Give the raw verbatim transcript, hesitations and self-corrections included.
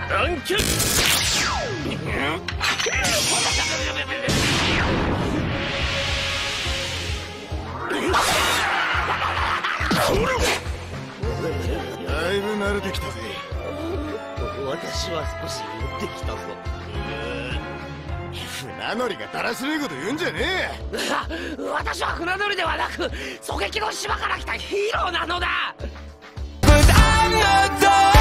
暗キュだいぶ慣れてきたぜ。 私は少し持ってきたぞ。 船乗りがだらしねえこと言うんじゃねえ。私は船乗りではなく狙撃の島から来たヒーローなのだ。